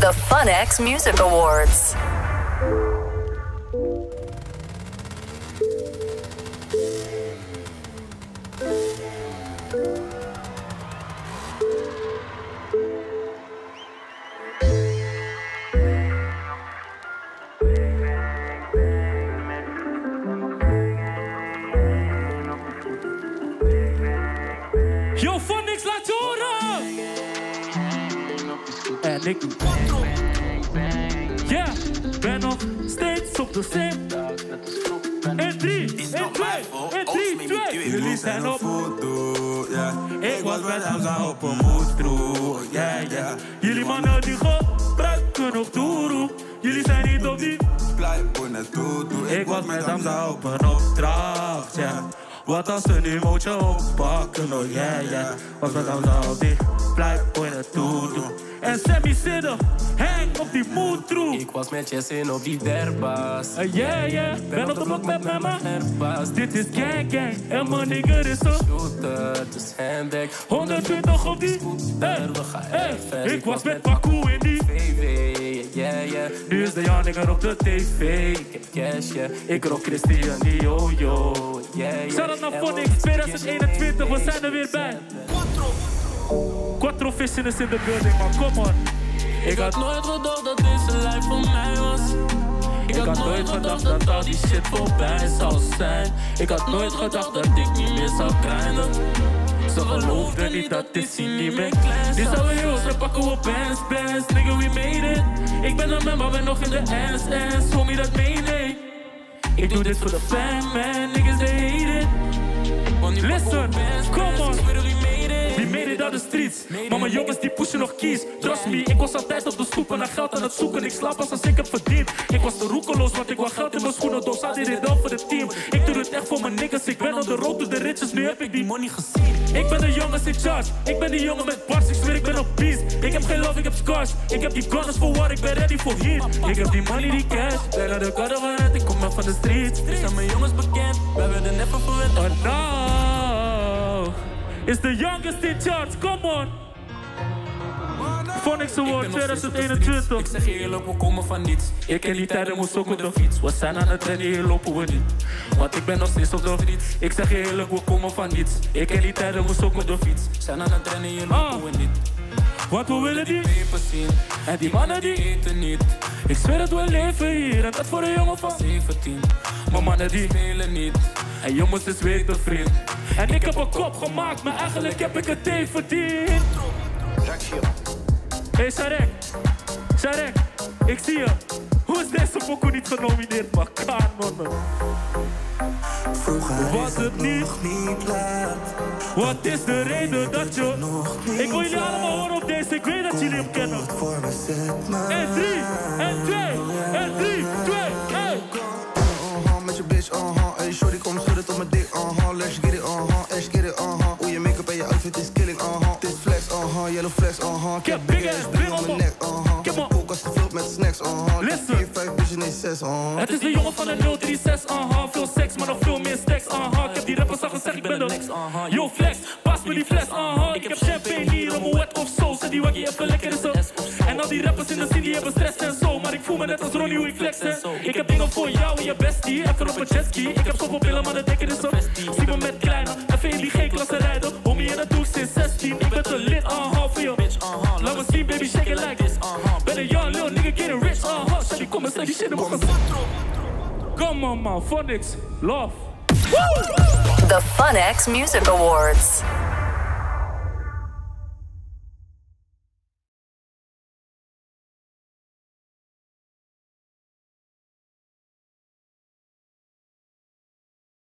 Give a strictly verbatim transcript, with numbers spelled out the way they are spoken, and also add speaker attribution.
Speaker 1: The FunX Music Awards.
Speaker 2: Yo, FunX, laat je horen! En ik doe ja, ben nog steeds op de sim. En drie, en twee, en drie, twee. Jullie zijn op voetdoel, ja. Ik was met Hamza op een moedroe, ja, ja. Jullie mannen die gebruiken nog toeroe. Jullie zijn niet op die blijven net toe. Ik was met Hamza op een opdracht, ja. Wat als ze nu mootje oppakken, oh yeah, yeah. Was met Hamza op die blijven net toe. En Sammy zitten, hang op die moedroe.
Speaker 3: Ik was met Jessin op die derbaas.
Speaker 2: Uh, yeah, yeah, ben op de blok met mijn herbaas. Dit is gang gang, en mijn nigger is zo
Speaker 3: shooter, dus handbag.
Speaker 2: honderdtwintig op die hey, hey. Ik was met Pakoe in die
Speaker 3: V V, yeah, yeah.
Speaker 2: Nu is de Jan nigger op de tv.
Speaker 3: Ik heb cash, yeah.
Speaker 2: Ik rock Christian die yo-yo,
Speaker 3: yeah, yeah.
Speaker 2: Zet het naar FunX twintig eenentwintig, we zijn er weer bij. Quattro vissen is in de building, man, kom on.
Speaker 3: Ik had nooit gedacht dat deze life voor mij was. Ik, ik had nooit gedacht dat al die shit voorbij zou zijn. Ik had nooit gedacht dat ik niet meer zou grinden. Ze geloofden niet dat dit hier niet meer klein zou.
Speaker 2: Die zouden heel ze pakken op bands, bands, nigga we made it. Ik ben een man, maar ben nog in de ass, ass, homie dat meen ik. Ik doe dit voor de fam, man, niggas they hate it. Listen, come on. We made it out the streets. Maar mijn jongens die pushen nog keys. Trust me, ik was altijd op de stoep en naar geld aan het zoeken. Ik slaap pas als ik heb verdiend. Ik was te roekeloos, want ik wou geld in mijn schoenen. Dus had dit dan voor het team. Ik doe het echt voor mijn niggas. Ik ben on the road to the riches. Nu heb ik die money gezien. Ik ben de jongens in charge. Ik ben die jongen met bars. Ik zweer ik ben op beast. Ik heb geen love, ik heb scars. Ik heb die gunners voor war. Ik ben ready for heat. Ik heb die money, die cash. Ben naar de kade vanuit. Ik kom maar van de streets.
Speaker 3: Nu zijn mijn jongens bekend. Wij werden net van verwend.
Speaker 2: Oh no. Is the youngest in charge, come on! FunX Award twintig eenentwintig.
Speaker 3: Ik zeg je eerlijk, we komen van niets.
Speaker 2: Ik ken die tijden, moest ook met de fiets. We zijn aan het rennen, hier lopen we niet. Want ik ben nog steeds op de fiets. Ik zeg je eerlijk, we komen van niets. Ik ken die tijden, moest ook met de fiets.
Speaker 3: Zijn aan het rennen, hier lopen we niet.
Speaker 2: Want we willen die
Speaker 3: papers zien.
Speaker 2: En die mannen die
Speaker 3: eten niet.
Speaker 2: Ik zweer dat we leven hier. En dat voor een jongen van
Speaker 3: zeventien.
Speaker 2: Maar mannen die
Speaker 3: spelen niet.
Speaker 2: En jongens is weten vriend. En ik heb een kop gemaakt, maar eigenlijk heb ik het thee verdiend. Hey Sarek, Sarek, ik zie je. Hoe is deze pokoe niet genomineerd, maar kanon?
Speaker 4: Vroeger
Speaker 2: was het niet,
Speaker 4: niet laat.
Speaker 2: Wat is de reden dat je... Ik wil jullie allemaal horen op deze, ik weet dat jullie hem kennen. En drie, en twee, en drie, twee, hey.
Speaker 4: Uh-huh, met je bitch, uh-huh. Hey, shorty, kom schudden tot mijn dik, uh-huh. Let's get it, uh-huh. Let's get it, uh-huh. Hoe je make-up en je outfit is killing, uh-huh. Dit flex, uh-huh. Yellow flex, uh-huh.
Speaker 2: Ik heb big ass bring op mijn
Speaker 4: nek, uh-huh. Ik heb een koelkast gevuld met snacks, uh-huh.
Speaker 2: Listen.
Speaker 4: vier vijf, vision is zes, uh-huh.
Speaker 2: Het is de jongen van de nul drie zes, uh-huh. Veel seks, maar nog veel meer stacks, uh-huh. Ik heb die rappers al gezegd, ik ben de next, uh-huh. Yo flex, pas me die fles, uh-huh. Ik heb champagne hier op mijn wet of zo. Zet die waggie even lekker in zo. En al die rappers in de scene die hebben stress en zo. Maar ik voel me net als Ronnie hoe ik flex en zo. Ik heb dingen voor jou en je bestie, even op een jetski. Ik heb zoveel pillen, maar de dekker is zo. Zie me met kleine, even in die G-klasse rijden. Homie en dat doe ik sinds zestien. Ik ben te lit, uh-huh, voor je. Laat me zien, baby, shake it like this, uh-huh. Ben een young little nigga getting rich, uh-huh. Stel die kom en stel die shit in mijn gezicht. Come on man, FunX, love.
Speaker 1: The FunX Music Awards.